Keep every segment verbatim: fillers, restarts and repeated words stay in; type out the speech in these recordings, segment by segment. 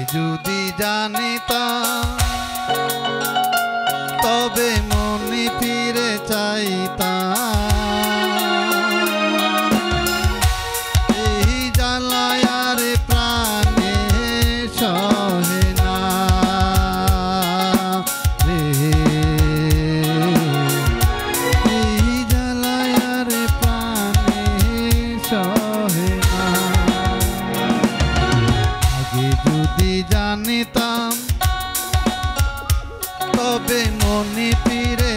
যদি জানিতাম তবে মনে ফিরে চাইতাম। এই জ্বালায় আর প্রাণে সহে না রে, এই জ্বালায় আর প্রাণে সহে না। আগে যদি জানিতাম তবে মনে ফিরে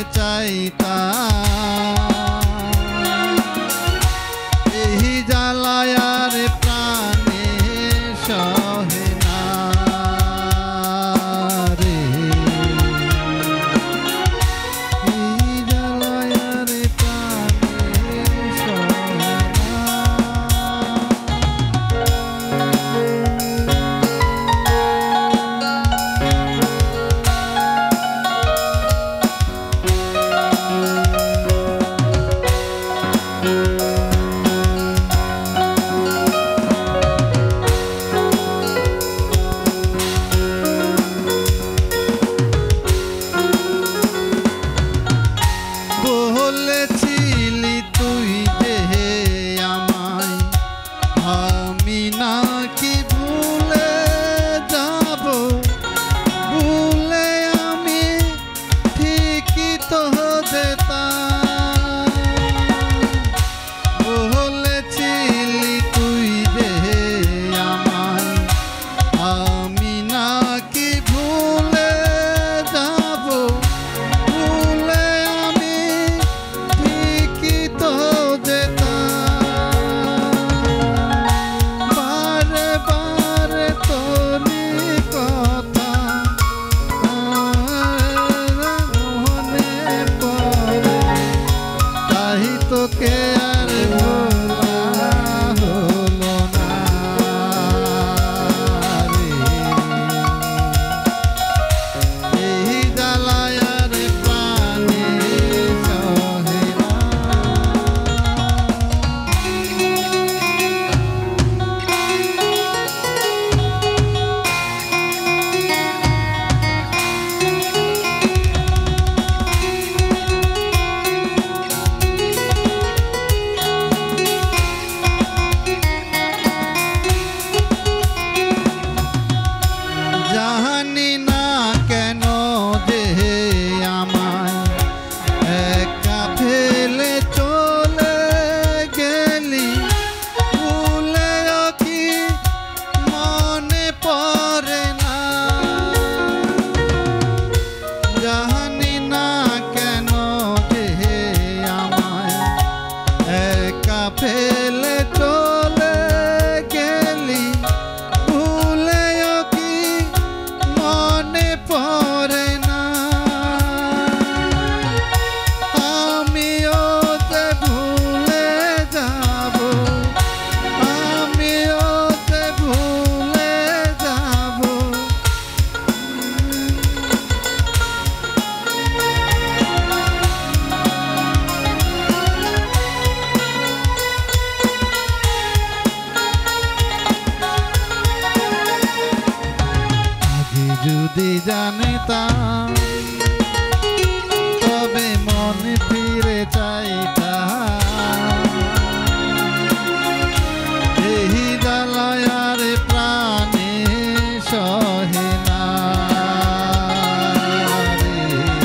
চাইতাম। এই জ্বালায় আর প্রাণে সহে না রে, এই জ্বালায় আর প্রাণে সহে না। বলেছিলি তুই যে আমায়, আমি নাকি ভুলে যাব, ভুলে আমি ঠিকই তো যেতাম। বলেছিলি তুই যে আমায়, আমি নাকি ভুলে যাব, ভুলে আমি ঠিকই তো যেতাম। বারে বারে তোরই কথা মনে পড়ে, তাই তোকে আর ভোলা হলো না রে, এই জ্বালায় আর প্রাণে সহে না। জানি না কেন যে আমায় একা ফেলে চলে গেলি, ভুলেও কি মনে পড়ে না। জানি না কেন যে আমায় একা ফেলে চলে গেলি, ভুলেও কি মনে পড়ে না। আমিও যে ভুলে যাব, আমিও যে ভুলে যাব। আগে যদি জানিতাম তবে মনে ফিরে চাইতাম। এই জ্বালায় আর প্রাণে সহে না রে,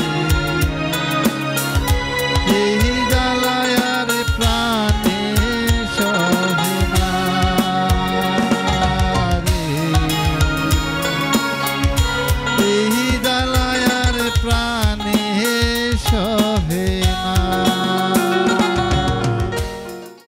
এই জ্বালায় আর প্রাণে সহে না রে, এই জ্বালায় আর প্রাণ